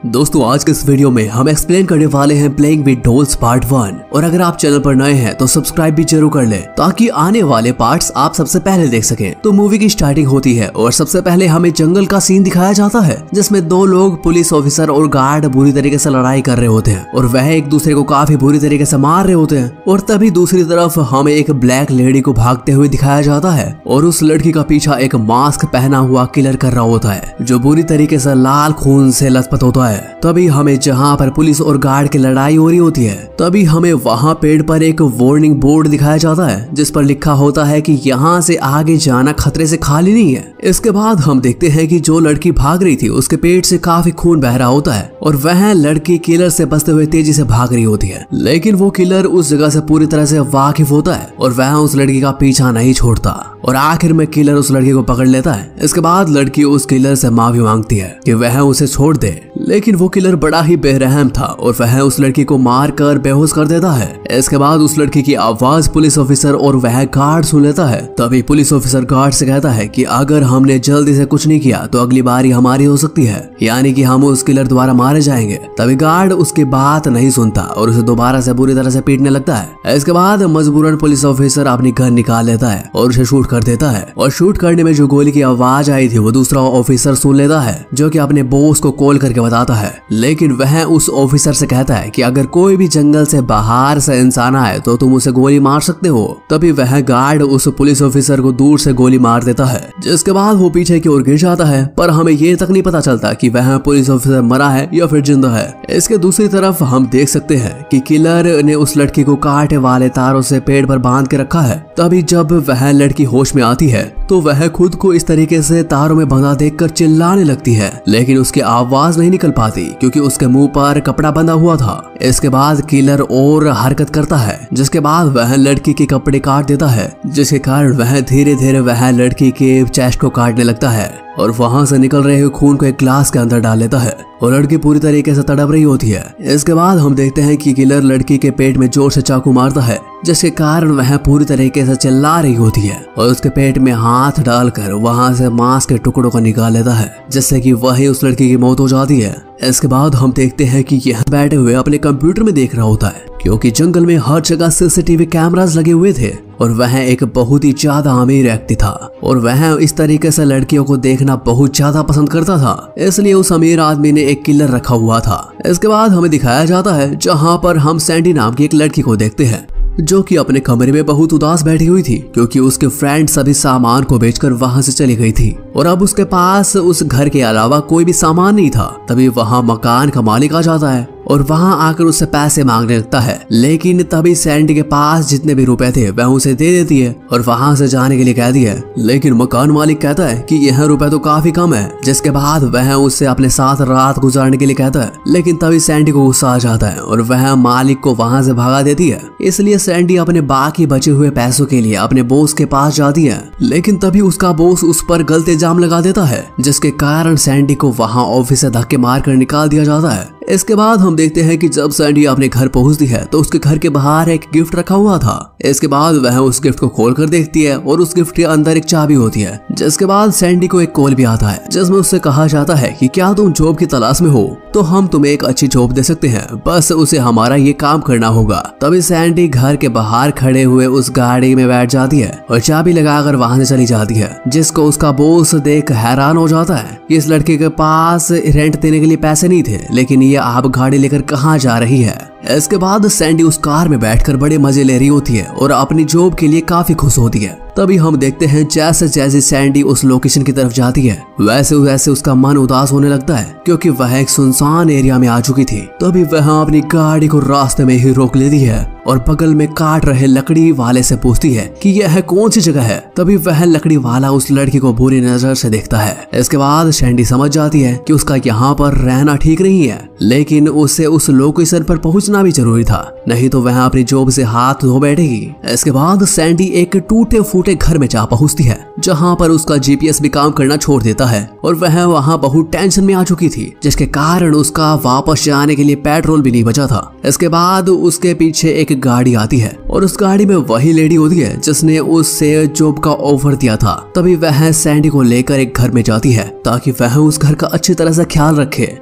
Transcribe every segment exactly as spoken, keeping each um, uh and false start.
दोस्तों आज के इस वीडियो में हम एक्सप्लेन करने वाले हैं playing with dolls part one. और अगर आप चैनल पर नए हैं तो सब्सक्राइब भी जरूर कर लें ताकि आने वाले पार्ट्स आप सबसे पहले देख सकें। तो मूवी की स्टार्टिंग होती है और सबसे पहले हमें जंगल का सीन दिखाया जाता है जिसमें दो लोग पुलिस ऑफिसर और गार्ड बुरी तरीके से लड़ाई कर रहे होते हैं और वह एक दूसरे को काफी बुरी तरीके से मार रहे होते हैं। और तभी दूसरी तरफ हमें एक ब्लैक लेडी को भागते हुए दिखाया जाता है और उस लड़की का पीछा एक मास्क पहना हुआ किलर कर रहा होता है जो बुरी तरीके से लाल खून से लथपथ होता है। तभी हमें जहां पर पुलिस और गार्ड की लड़ाई हो रही होती है तभी हमें वहां पेड़ पर एक वार्निंग बोर्ड दिखाया जाता है जिस पर लिखा होता है कि यहाँ से आगे जाना खतरे से खाली नहीं है। इसके बाद हम देखते हैं कि जो लड़की भाग रही थी उसके पेट से काफी खून बह रहा होता है और वह लड़की किलर से बचते हुए तेजी से भाग रही होती है, लेकिन वो किलर उस जगह से पूरी तरह से वाकिफ होता है और वह उस लड़की का पीछा नहीं छोड़ता और आखिर में किलर उस लड़की को पकड़ लेता है। इसके बाद लड़की उस किलर से माफी मांगती है कि वह उसे छोड़ दे, लेकिन वो किलर बड़ा ही बेरहम था और वह उस लड़की को मार कर बेहोश कर देता है। इसके बाद उस लड़की की आवाज पुलिस ऑफिसर और वह गार्ड सुन लेता है। तभी पुलिस ऑफिसर गार्ड से कहता है कि अगर हमने जल्दी से कुछ नहीं किया तो अगली बारी हमारी हो सकती है, यानी कि हम उस किलर द्वारा मारे जाएंगे। तभी गार्ड उसकी बात नहीं सुनता और उसे दोबारा से बुरी तरह से पीटने लगता है। इसके बाद मजबूरन पुलिस ऑफिसर अपनी गन निकाल लेता है और उसे शूट कर देता है और शूट करने में जो गोली की आवाज आई थी वो दूसरा ऑफिसर सुन लेता है जो कि अपने बॉस को कॉल करके बताता है। लेकिन वह उस ऑफिसर से कहता है कि अगर कोई भी जंगल से बाहर से इंसान आए तो तुम उसे गोली मार सकते हो। तभी वह गार्ड उस पुलिस ऑफिसर को दूर से गोली मार देता है जिसके बाद वो पीछे की ओर गिर जाता है, पर हमें ये तक नहीं पता चलता कि वह पुलिस ऑफिसर मरा है या फिर जिंदा है। इसके दूसरी तरफ हम देख सकते हैं कि किलर ने उस लड़की को कांटे वाले तारों से पेड़ पर बांध के रखा है। तभी जब वह लड़की होश में आती है तो वह खुद को इस तरीके से तारों में बंधा देखकर चिल्लाने लगती है, लेकिन उसकी आवाज नहीं निकल पाती क्योंकि उसके मुंह पर कपड़ा बंधा हुआ था। इसके बाद किलर और हरकत करता है जिसके बाद वह लड़की के कपड़े काट देता है, जिसके कारण वह धीरे धीरे वह लड़की के चेस्ट को काटने लगता है और वहां से निकल रहे खून को एक ग्लास के अंदर डाल लेता है और लड़की पूरी तरीके से तड़प रही होती है। इसके बाद हम देखते हैं कि किलर लड़की के पेट में जोर से चाकू मारता है जिसके कारण वह पूरी तरीके से चिल्ला रही होती है और उसके पेट में हाथ डालकर वहां से मांस के टुकड़ों को निकाल लेता है जिससे कि वही उस लड़की की मौत हो जाती है। इसके बाद हम देखते हैं कि यह बैठे हुए अपने कंप्यूटर में देख रहा होता है क्योंकि जंगल में हर जगह सीसीटीवी कैमरास लगे हुए थे और वह एक बहुत ही ज्यादा अमीर व्यक्ति था और वह इस तरीके से लड़कियों को देखना बहुत ज्यादा पसंद करता था, इसलिए उस अमीर आदमी ने एक किलर रखा हुआ था। इसके बाद हमें दिखाया जाता है जहां पर हम सैंडी नाम की एक लड़की को देखते हैं जो कि अपने कमरे में बहुत उदास बैठी हुई थी क्योंकि उसके फ्रेंड सभी सामान को बेचकर वहां से चली गई थी और अब उसके पास उस घर के अलावा कोई भी सामान नहीं था। तभी वहां मकान का मालिक आ जाता है और वहां आकर उससे पैसे मांगने लगता है, लेकिन तभी सैंडी के पास जितने भी रुपए थे वह उसे दे देती है और वहां से जाने के लिए कहती है। लेकिन मकान मालिक कहता है कि यह रुपए तो काफी कम है, जिसके बाद वह उससे अपने साथ रात गुजारने के लिए कहता है। लेकिन तभी सैंडी को गुस्सा आ जाता है और वह मालिक को वहां से भगा देती है। इसलिए सैंडी अपने बाकी बचे हुए पैसों के लिए अपने बॉस के पास जाती है, लेकिन तभी उसका बॉस उस पर गलत इल्जाम लगा देता है जिसके कारण सैंडी को वहां ऑफिस से धक्के मारकर निकाल दिया जाता है। इसके बाद हम देखते हैं कि जब सैंडी अपने घर पहुंचती है तो उसके घर के बाहर एक गिफ्ट रखा हुआ था। इसके बाद वह उस गिफ्ट को खोलकर देखती है और उस गिफ्ट के अंदर एक चाबी होती है। जिसके बाद सैंडी को एक कॉल भी आता है जिसमें उससे कहा जाता है कि क्या तुम जॉब की तलाश में हो तो हम तुम्हें एक अच्छी जॉब दे सकते हैं, बस उसे हमारा ये काम करना होगा। तभी सैंडी घर के बाहर खड़े हुए उस गाड़ी में बैठ जाती है और चाबी लगाकर वहां से चली जाती है, जिसको उसका बॉस देख हैरान हो जाता है कि इस लड़के के पास रेंट देने के लिए पैसे नहीं थे, लेकिन ये आप गाड़ी लेकर कहाँ जा रही है। इसके बाद सैंडी उस कार में बैठकर बड़े मजे ले रही होती है और अपनी जॉब के लिए काफी खुश होती है। तभी हम देखते हैं जैसे जैसे सैंडी उस लोकेशन की तरफ जाती है वैसे वैसे उसका मन उदास होने लगता है क्योंकि वह एक सुनसान एरिया में आ चुकी थी। तभी वह अपनी गाड़ी को रास्ते में ही रोक लेती है और बगल में काट रहे लकड़ी वाले से पूछती है कि यह कौन सी जगह है। तभी वह लकड़ी वाला उस लड़की को बुरी नजर से देखता है। इसके बाद सैंडी समझ जाती है कि उसका यहाँ पर रहना ठीक नहीं है, लेकिन उसे उस लोकेशन पर पहुंचना भी जरूरी था, नहीं तो वह अपनी जॉब से हाथ धो बैठेगी। इसके बाद सैंडी एक टूटे फूटे घर में जा पहुंचती है जहां पर उसका जीपीएस भी काम करना छोड़ देता है और वह वहां बहुत टेंशन में आ चुकी थी जिसके कारण उसका वापस जाने के लिए पेट्रोल भी नहीं बचा था। इसके बाद उसके पीछे एक गाड़ी आती है और उस गाड़ी में वही लेडी होती है जिसने उससे जॉब का ऑफर दिया था। तभी वह सैंडी को लेकर एक घर में जाती है ताकि वह उस घर का अच्छी तरह से ख्याल रखे।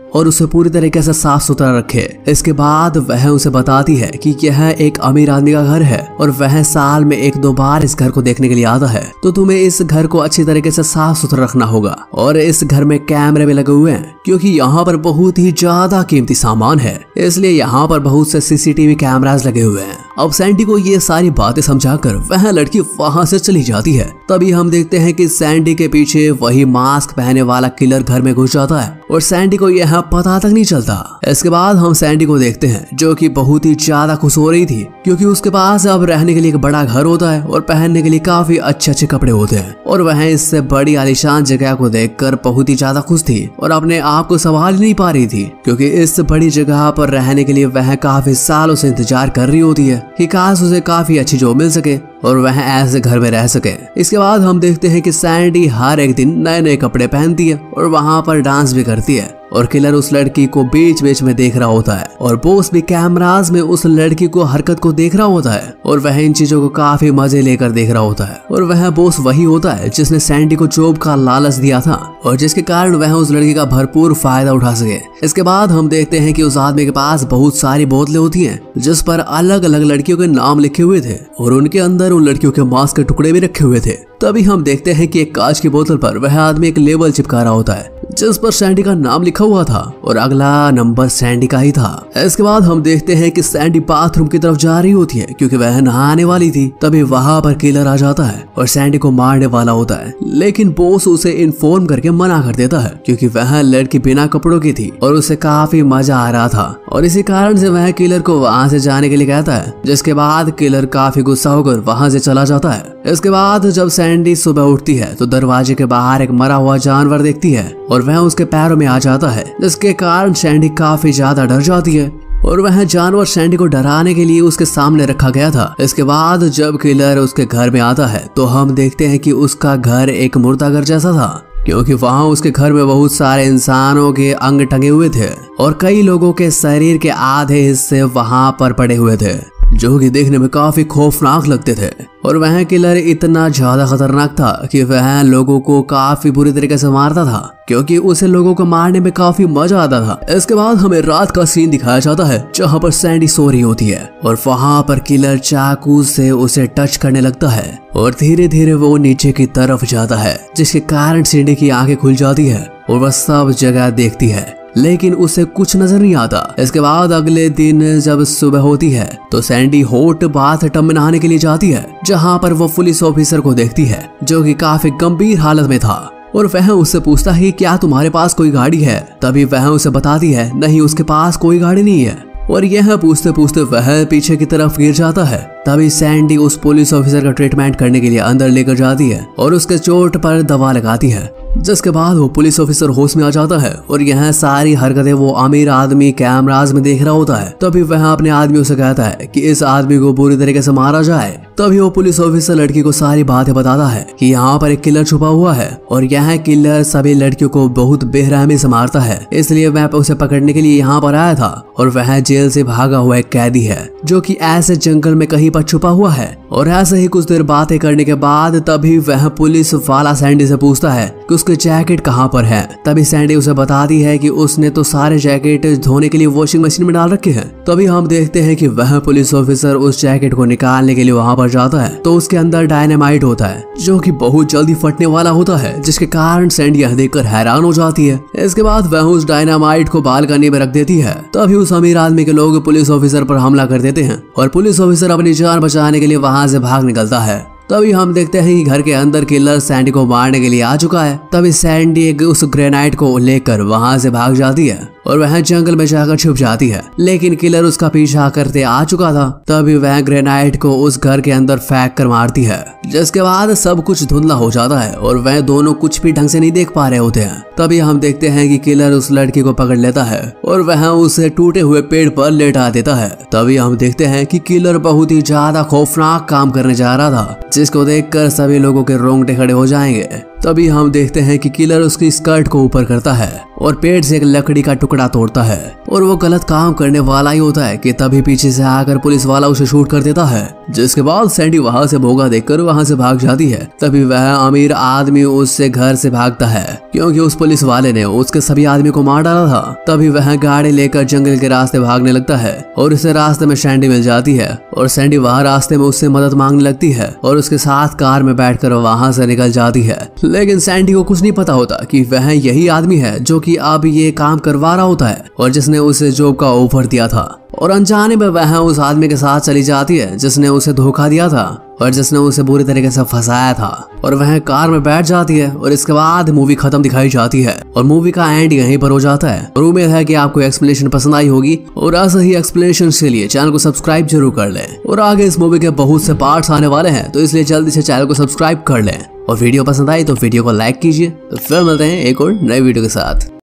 और उसे पूरी तरीके से साफ सुथरा रखे। इसके बाद वह उसे बताती है कि यह एक अमीर आदमी का घर है और वह साल में एक दो बार इस घर को देखने के लिए आता है, तो तुम्हें इस घर को अच्छी तरीके से साफ सुथरा रखना होगा। और इस घर में कैमरे भी लगे हुए हैं क्योंकि यहाँ पर बहुत ही ज्यादा कीमती सामान है, इसलिए यहाँ पर बहुत से सीसीटीवी कैमरास लगे हुए हैं। अब सैंडी को ये सारी बातें समझाकर वह लड़की वहां से चली जाती है। तभी हम देखते हैं कि सैंडी के पीछे वही मास्क पहने वाला किलर घर में घुस जाता है और सैंडी को यह पता तक नहीं चलता। इसके बाद हम सैंडी को देखते हैं जो कि बहुत ही ज्यादा खुश हो रही थी क्योंकि उसके पास अब रहने के लिए एक बड़ा घर होता है और पहनने के लिए काफी अच्छे अच्छे कपड़े होते हैं, और वह इससे बड़ी आलीशान जगह को देखकर बहुत ही ज्यादा खुश थी और अपने आप को संभाल नहीं पा रही थी क्योंकि इस बड़ी जगह पर रहने के लिए वह काफी सालों से इंतजार कर रही होती है कि काश उसे काफी अच्छी जॉब मिल सके और वह ऐसे घर में रह सके। इसके बाद हम देखते हैं कि सैंडी हर एक दिन नए नए कपड़े पहनती है और वहाँ पर डांस भी करती है और किलर उस लड़की को बीच बीच में देख रहा होता है और बॉस भी कैमरास में उस लड़की को हरकत को देख रहा होता है और वह इन चीजों को काफी मजे लेकर देख रहा होता है। और वह बॉस वही होता है जिसने सैंडी को जॉब का लालच दिया था और जिसके कारण वह उस लड़की का भरपूर फायदा उठा सके। इसके बाद हम देखते हैं कि उस आदमी के पास बहुत सारी बोतलें होती हैं जिस पर अलग अलग लड़कियों के नाम लिखे हुए थे और उनके अंदर उन लड़कियों के मांस के टुकड़े भी रखे हुए थे। तभी हम देखते हैं कि एक कांच की बोतल पर वह आदमी एक लेबल चिपका रहा होता है जिस पर सैंडी का नाम लिखा हुआ था और अगला नंबर सैंडी का ही था। इसके बाद हम देखते हैं कि सैंडी बाथरूम की तरफ जा रही होती है क्योंकि वह नहाने वाली थी। तभी वहां पर किलर आ जाता है और सैंडी को मारने वाला होता है, लेकिन बॉस उसे इन्फॉर्म करके मना कर देता है क्योंकि वह लड़की बिना कपड़ों की थी और उसे काफी मजा आ रहा था और इसी कारण से वह किलर को वहां से जाने के लिए कहता है, जिसके बाद किलर काफी गुस्सा होकर वहां से चला जाता है। इसके बाद जब सैंडी सुबह उठती है तो दरवाजे के बाहर एक मरा हुआ जानवर देखती है और वह उसके पैरों में आ जाता है, जिसके कारण सैंडी काफी ज्यादा डर जाती है और वह जानवर सैंडी को डराने के लिए उसके सामने रखा गया था। इसके बाद जब किलर उसके घर में आता है तो हम देखते हैं कि उसका घर एक मुर्दा घर जैसा था क्योंकि वहां उसके घर में बहुत सारे इंसानों के अंग टंगे हुए थे और कई लोगों के शरीर के आधे हिस्से वहां पर पड़े हुए थे जो कि देखने में काफी खौफनाक लगते थे। और वह किलर इतना ज्यादा खतरनाक था कि वह लोगों को काफी बुरी तरीके से मारता था क्योंकि उसे लोगों को मारने में काफी मजा आता था। इसके बाद हमें रात का सीन दिखाया जाता है जहां पर सैंडी सो रही होती है और वहां पर किलर चाकू से उसे टच करने लगता है और धीरे धीरे वो नीचे की तरफ जाता है, जिसके कारण सैंडी की आंखें खुल जाती है और वह सब जगह देखती है लेकिन उसे कुछ नजर नहीं आता। इसके बाद अगले दिन जब सुबह होती है तो सैंडी हॉट बाथ टब में नहाने के लिए जाती है जहां पर वो पुलिस ऑफिसर को देखती है जो कि काफी गंभीर हालत में था और वह उससे पूछता है क्या तुम्हारे पास कोई गाड़ी है। तभी वह उसे बताती है नहीं, उसके पास कोई गाड़ी नहीं है और यह पूछते पूछते वह पीछे की तरफ गिर जाता है। तभी सैंडी उस पुलिस ऑफिसर का ट्रीटमेंट करने के लिए अंदर लेकर जाती है और उसके चोट पर दवा लगाती है, जिसके बाद वो पुलिस ऑफिसर होश में आ जाता है और यह सारी हरकतें वो अमीर आदमी कैमराज में देख रहा होता है। तभी वह अपने आदमियों से कहता है कि इस आदमी को बुरी तरीके से मारा जाए। तभी वो पुलिस ऑफिसर लड़की को सारी बातें बताता है कि यहाँ पर एक किलर छुपा हुआ है और यह किलर सभी लड़कियों को बहुत बेरहमी से मारता है, इसलिए मैं उसे पकड़ने के लिए यहाँ पर आया था। और वह जेल से भागा हुआ एक कैदी है जो कि ऐसे जंगल में कहीं पर छुपा हुआ है। और ऐसे ही कुछ देर बातें करने के बाद तभी वह पुलिस वाला सैंडी से पूछता है कि उसके जैकेट कहाँ पर है। तभी सैंडी उसे बताती है कि उसने तो सारे जैकेट धोने के लिए वॉशिंग मशीन में डाल रखे हैं। तभी हम देखते हैं कि वह पुलिस ऑफिसर उस जैकेट को निकालने के लिए वहां पर जाता है तो उसके अंदर डायनामाइट होता है जो कि बहुत जल्दी फटने वाला होता है, जिसके कारण सैंडी यह देखकर हैरान हो जाती है। इसके बाद वह उस डायनामाइट को बालकनी में रख देती है। तभी उस अमीर आदमी के लोग पुलिस ऑफिसर पर हमला कर देते हैं और पुलिस ऑफिसर अपनी जान बचाने के लिए वहां से भाग निकलता है। तभी हम देखते हैं कि घर के अंदर किलर सैंडी को मारने के लिए आ चुका है। तभी सैंडी एक उस ग्रेनाइट को लेकर वहां से भाग जाती है और वह जंगल में जाकर छुप जाती है, लेकिन किलर उसका पीछा करते आ चुका था। तभी वह ग्रेनाइट को उस घर के अंदर फेंक कर मारती है, जिसके बाद सब कुछ धुंधला हो जाता है और वह दोनों कुछ भी ढंग से नहीं देख पा रहे होते हैं। तभी हम देखते हैं कि किलर उस लड़की को पकड़ लेता है और वह उसे टूटे हुए पेड़ पर लेटा देता है। तभी हम देखते हैं कि किलर बहुत ही ज्यादा खौफनाक काम करने जा रहा था, जिसको देखकर सभी लोगों के रोंगटे खड़े हो जाएंगे। तभी हम देखते हैं कि किलर उसकी स्कर्ट को ऊपर करता है और पेड़ से एक लकड़ी का टुकड़ा तोड़ता है और वो गलत काम करने वाला ही होता है कि तभी पीछे से आकर पुलिस वाला उसे शूट कर देता है, जिसके बाद सैंडी वहां से भोगा देखकर वहां से भाग जाती है। तभी वह अमीर आदमी उससे घर से भागता है क्योंकि उस पुलिस वाले ने उसके सभी आदमी को मार डाला था। तभी वह गाड़ी लेकर जंगल के रास्ते भागने लगता है और उसे रास्ते में सैंडी मिल जाती है और सैंडी वहां रास्ते में उससे मदद मांगने लगती है और उसके साथ कार में बैठकर वहां से निकल जाती है। लेकिन सैंडी को कुछ नहीं पता होता कि वह यही आदमी है जो कि अब ये काम करवा रहा होता है और जिसने उसे जॉब का ऑफर दिया था। और अनजाने में वह उस आदमी के साथ चली जाती है जिसने उसे धोखा दिया था और जिसने उसे बुरी तरीके से फंसाया था और वह कार में बैठ जाती है और इसके बाद मूवी खत्म दिखाई जाती है और मूवी का एंड यहीं पर हो जाता है। और उम्मीद है कि आपको एक्सप्लेनेशन पसंद आई होगी और ऐसे ही एक्सप्लेनेशन के लिए चैनल को सब्सक्राइब जरूर कर लें। और आगे इस मूवी के बहुत से पार्ट्स आने वाले हैं तो इसलिए जल्दी से चैनल को सब्सक्राइब कर लें और वीडियो पसंद आई तो वीडियो को लाइक कीजिए। तो फिर मिलते हैं एक और नई वीडियो के साथ।